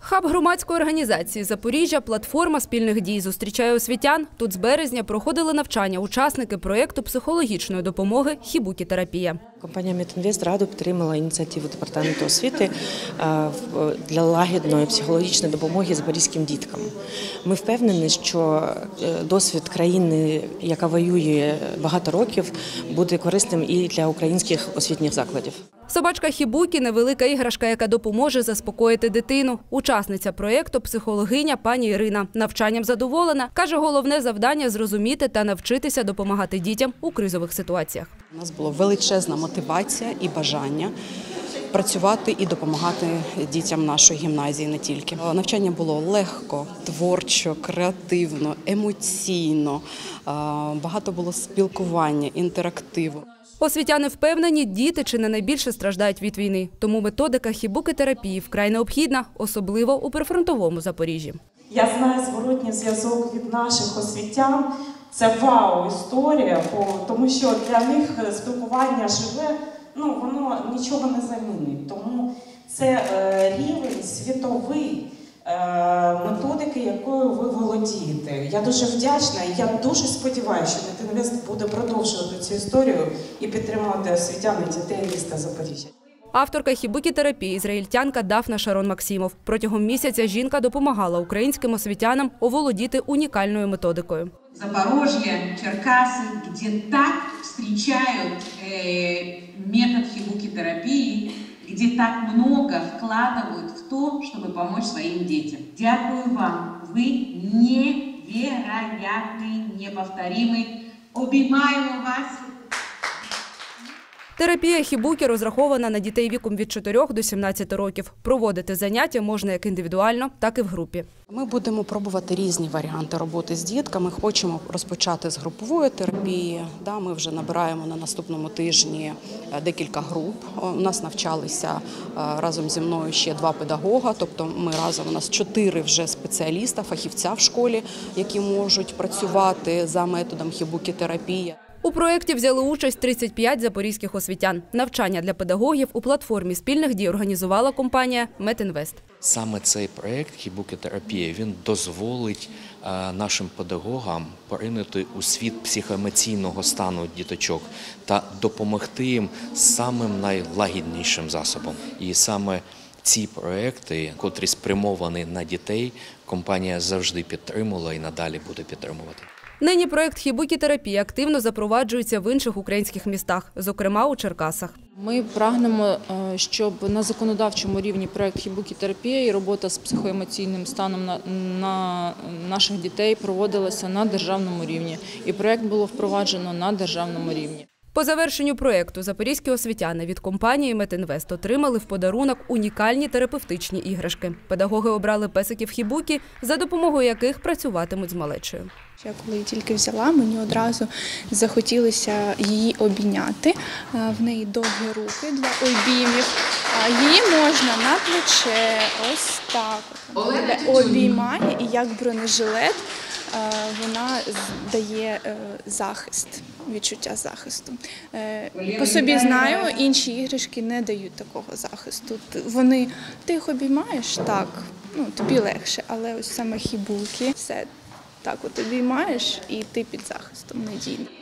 Хаб громадської організації «Запоріжжя» – платформа спільних дій зустрічає освітян. Тут з березня проходили навчання учасники проєкту психологічної допомоги «Хібукі-терапія». Компанія «Метінвест» радо підтримала ініціативу Департаменту освіти для лагідної психологічної допомоги запорізьким діткам. Ми впевнені, що досвід країни, яка воює багато років, буде корисним і для українських освітніх закладів. Собачка Хібукі – невелика іграшка, яка допоможе заспокоїти дитину. Учасниця проєкту – психологиня пані Ірина. Навчанням задоволена. Каже, головне завдання – зрозуміти та навчитися допомагати дітям у кризових ситуаціях. У нас була величезна мотивація і бажання працювати і допомагати дітям нашої гімназії не тільки. Навчання було легко, творчо, креативно, емоційно, багато було спілкування, інтерактиву. Освітяни впевнені, діти чи не найбільше страждають від війни. Тому методика хібукі-терапії вкрай необхідна, особливо у прифронтовому Запоріжжі. Я знаю зворотній зв'язок від наших освітян. Це вау-історія, тому що для них спілкування живе, воно нічого не замінить. Тому це рівень світовий методики, якою ви володієте. Я дуже вдячна і я дуже сподіваюся, що Метінвест буде продовжувати цю історію і підтримувати освітян і дітей міста Запоріжжя. Авторка хібукі-терапії – ізраїльтянка Дафна Шарон Максимов. Протягом місяця жінка допомагала українським освітянам оволодіти унікальною методикою. Запорожье, Черкасы, где так встречают метод хібукі-терапии, где так много вкладывают в то, чтобы помочь своим детям. Дякую вам, вы невероятный, неповторимый. Обіймаємо вас. Терапія хібукі розрахована на дітей віком від 4 до 17 років. Проводити заняття можна як індивідуально, так і в групі. Ми будемо пробувати різні варіанти роботи з дітками. Хочемо розпочати з групової терапії. Ми вже набираємо на наступному тижні декілька груп. У нас навчалися разом зі мною ще 2 педагога, тобто ми разом, у нас 4 вже спеціаліста, фахівця в школі, які можуть працювати за методом хібукі-терапії. У проєкті взяли участь 35 запорізьких освітян. Навчання для педагогів у платформі спільних дій організувала компанія «Метінвест». Саме цей проєкт «Хібукі-терапія» він дозволить нашим педагогам поринути у світ психоемоційного стану діточок та допомогти їм самим найлагіднішим засобом. І саме ці проєкти, котрі спрямовані на дітей, компанія завжди підтримувала і надалі буде підтримувати. Нині проєкт хібукі-терапії активно запроваджується в інших українських містах, зокрема у Черкасах. Ми прагнемо, щоб на законодавчому рівні проєкт хібукі-терапія і робота з психоемоційним станом на наших дітей проводилася на державному рівні. І проєкт було впроваджено на державному рівні. По завершенню проєкту запорізькі освітяни від компанії «Метінвест» отримали в подарунок унікальні терапевтичні іграшки. Педагоги обрали песиків хібукі, за допомогою яких працюватимуть з малечою. Я коли її тільки взяла, мені одразу захотілося її обійняти. В неї довгі руки для обіймів. Її можна на плече, ось так. Обіймає і як бронежилет вона дає захист, відчуття захисту. По собі знаю, інші іграшки не дають такого захисту. Ти їх обіймаєш, так, тобі легше, але ось саме хібукі, все так от обіймаєш і ти під захистом надійний.